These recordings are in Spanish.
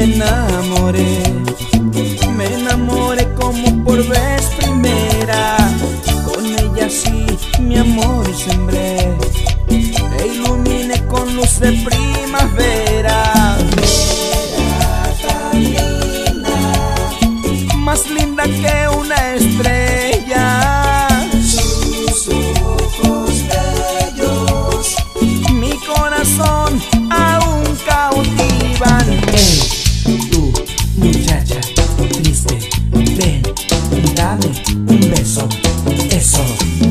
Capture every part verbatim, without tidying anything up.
me enamoré, me enamoré como por vez primera. Con ella sí mi amor sembré, e iluminé con luz de primavera. Era tan linda, más linda que una estrella. Sus ojos bellos mi corazón aún cautivan. Hey, tú, muchacha triste, ven, dame un beso, eso.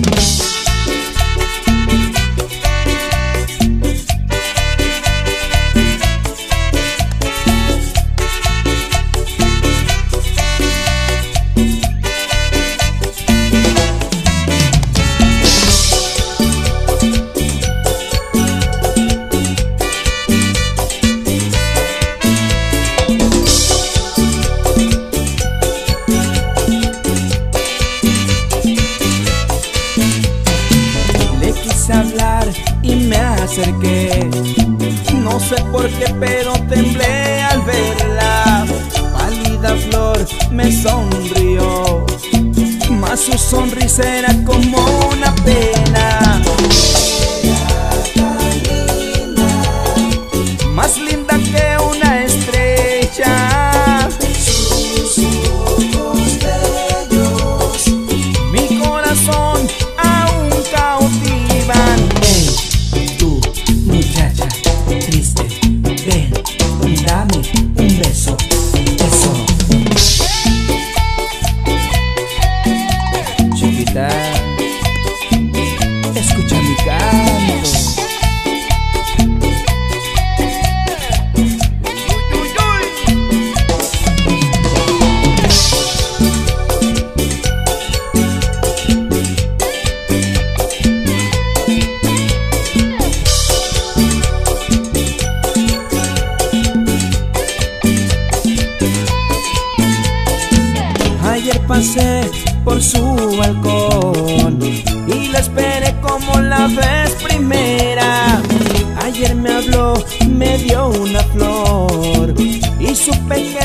Hablar y me acerqué, no sé por qué pero temblé al verla. Pálida flor me sonrió, mas su sonrisa era como una pena. Era tan linda, más linda que una estrella. Sus ojos bellos mi corazón aún cautivan. Hey, tú, muchacha triste, ven, dame un beso, eso. Chiquita, escucha mi canto. Ayer pasé por su balcón y la esperé como la vez primera. Ayer me habló, me dio una flor y supe que